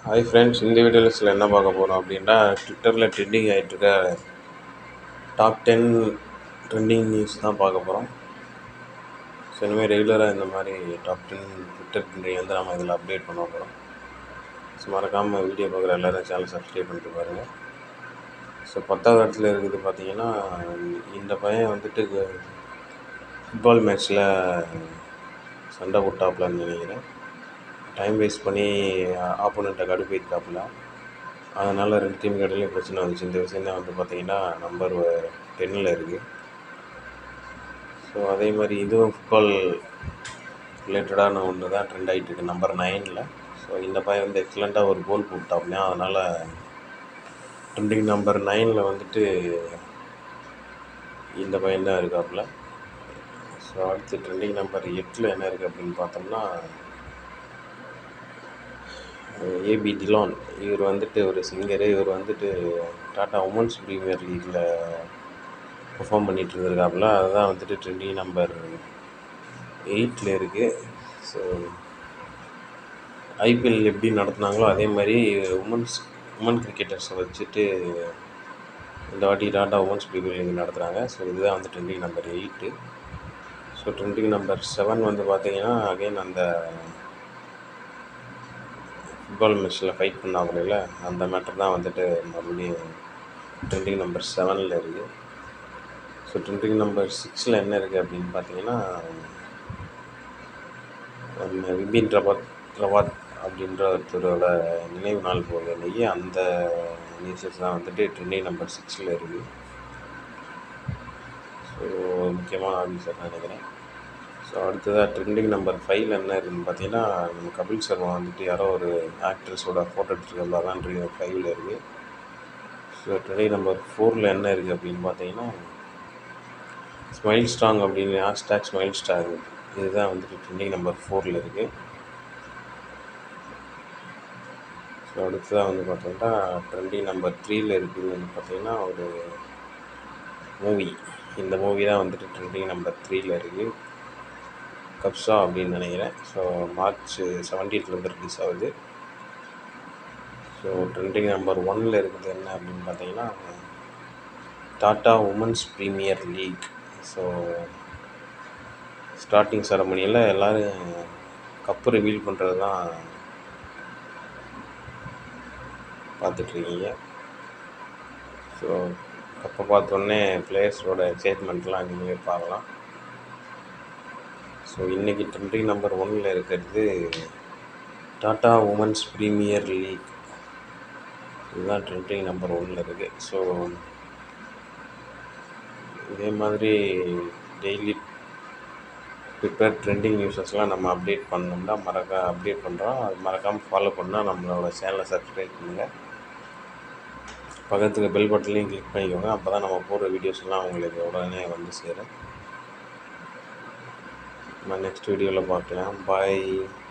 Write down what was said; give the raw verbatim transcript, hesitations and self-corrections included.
Hi friends, இந்த வீடியோஸில் என்ன பார்க்க போகிறோம் அப்படின்னா, ட்விட்டரில் ட்ரெண்டிங் ஆகிட்டு இருக்க டாப் டென் ட்ரெண்டிங் நியூஸ் தான் பார்க்க போகிறோம். ஸோ இனிமேல் ரெகுலராக இந்த மாதிரி டாப் டென் ட்விட்டர் ட்ரெண்டிங் வந்து நம்ம இதில் அப்டேட் பண்ண போகிறோம். ஸோ மறக்காமல் வீடியோ பார்க்குற எல்லோரும் சேனல் சப்ஸ்கிரைப் பண்ணிட்டு பாருங்கள். ஸோ பத்தாவது இடத்துல இருக்குது பார்த்தீங்கன்னா, இந்த பையன் வந்துட்டு ஃபுட்பால் மேட்ச்சில் சண்டை போட்டாப்புலன்னு நினைக்கிறேன். டைம் வேஸ்ட் பண்ணி ஆப்போனண்ட்டை கடுப்பேற்றாப்புல. அதனால் ரெண்டு டீம் இடையிலையும் பிரச்சனை வந்துச்சு. இந்த விஷயம் தான் வந்து பார்த்திங்கன்னா நம்பர் டென்னில் இருக்குது. ஸோ அதே மாதிரி இதுவும் ஃபுட்பால் ரிலேட்டடான ஒன்று தான் ட்ரெண்ட் ஆகிட்டு இருக்குது நம்பர் நைனில். ஸோ இந்த பையன் வந்து எக்ஸலண்ட்டாக ஒரு கோல் போட்டாப்லையா, அதனால் ட்ரெண்டிங் நம்பர் நைனில் வந்துட்டு இந்த பையன் தான் இருக்காப்புல. ஸோ அடுத்து ட்ரெண்டிங் நம்பர் எட்டில் என்ன இருக்குது அப்படின்னு பார்த்தோம்னா, ஏபி டிலான். இவர் வந்துட்டு ஒரு சிங்கரு. இவர் வந்துட்டு டாட்டா உமன்ஸ் ப்ரீமியர் லீக்கில் பெர்ஃபார்ம் பண்ணிகிட்டு இருந்திருக்காப்புல. அதுதான் வந்துட்டு ட்ரெண்டிங் நம்பர் எயிட்டில் இருக்குது. ஸோ ஐபிஎல் எப்படி நடத்துனாங்களோ அதே மாதிரி உமன்ஸ் உமன் கிரிக்கெட்டர்ஸை வச்சுட்டு இந்த வாட்டி டாட்டா உமன்ஸ் ப்ரீமியர் லீக் நடத்துகிறாங்க. ஸோ இதுதான் வந்து trending number eight. So trending number seven வந்து பார்த்திங்கன்னா, அகைன் அந்த ஃபுட்பால் மேட்ச்சில் ஃபைட் பண்ணாங்களே அந்த மேட்டர் தான் வந்துட்டு மறுபடியும் ட்ரெண்டிங் நம்பர் செவனில் இருக்குது. ஸோ ட்ரெண்டிங் நம்பர் சிக்ஸில் என்ன இருக்குது அப்படின்னு பார்த்தீங்கன்னா, நம்ம விபின் ரவாத் ரவாத் அப்படின்ற ஒருத்தரோட நினைவு நாள் போகுது அன்றைக்கி. அந்த நியூஸஸ் தான் வந்துட்டு ட்ரெண்டிங் நம்பர் சிக்ஸில் இருக்குது. ஸோ முக்கியமான ஆஃபீஸர் நினைக்கிறேன். ஸோ அடுத்ததாக ட்ரெண்டிங் நம்பர் ஃபைவ்ல என்ன இருக்குதுன்னு பார்த்தீங்கன்னா, நம்ம கபில் சர்மா வந்துட்டு யாரோ ஒரு ஆக்ட்ரஸோட ஃபோட்டோ எடுத்துருக்கிறதா தான் ட்ரெண்டிங் ஃபைவ்ல இருக்குது. ஸோ ட்ரெண்டிங் நம்பர் ஃபோரில் என்ன இருக்குது அப்படின்னு பார்த்தீங்கன்னா, ஸ்மைல் ஸ்ட்ராங் அப்படின்னு ஹேஷ்டாக் ஸ்மைல் ஸ்ட்ராங், இதுதான் வந்துட்டு ட்ரெண்டிங் நம்பர் ஃபோரில் இருக்குது. ஸோ அடுத்ததாக வந்து பார்த்தீங்கன்னா, ட்ரெண்டிங் நம்பர் த்ரீயில் இருக்குதுன்னு பார்த்தீங்கன்னா ஒரு மூவி. இந்த மூவி தான் வந்துட்டு ட்ரெண்டிங் நம்பர் த்ரீயில் இருக்குது. கப்ஸா அப்படின்னு நினைக்கிறேன். ஸோ மார்ச் செவன்டீன்த்லேருந்து ரிலீஸ் ஆகுது. ஸோ ட்ரெண்டிங் நம்பர் ஒன்னில் இருக்குது என்ன அப்படின்னு பார்த்தீங்கன்னா, Tata women's premier league. So starting செரமனியில் எல்லோரும் கப்பு ரிவீல் பண்ணுறது தான் பார்த்துட்ருக்கீங்க. ஸோ கப்பை பார்த்தோன்னே பிளேயர்ஸோட எக்ஸைட்மெண்ட்லாம் நீங்கள் பார்க்கலாம். ஸோ இன்றைக்கி ட்ரெண்டிங் நம்பர் ஒன்னில் இருக்கிறது டாட்டா உமன்ஸ் ப்ரீமியர் லீக். இதுதான் ட்ரெண்டிங் நம்பர் ஒன்னில் இருக்குது. ஸோ இதே மாதிரி டெய்லி ட்விட்டர் ட்ரெண்டிங் நியூஸஸ்லாம் நம்ம அப்டேட் பண்ணோம்னா மறக்க அப்டேட் பண்ணுறோம். அது மறக்காமல் ஃபாலோ பண்ணால் நம்மளோட சேனலை சப்ஸ்கிரைப் பண்ணுங்கள். பக்கத்துக்கு பெல் பட்டன்லையும் கிளிக் பண்ணிக்கோங்க. அப்போ தான் நம்ம போடுற வீடியோஸ்லாம் உங்களுக்கு உடனே வந்து சேரும். நம்ம நெக்ஸ்ட் வீடியோவில் பார்க்கலாம். பாய்.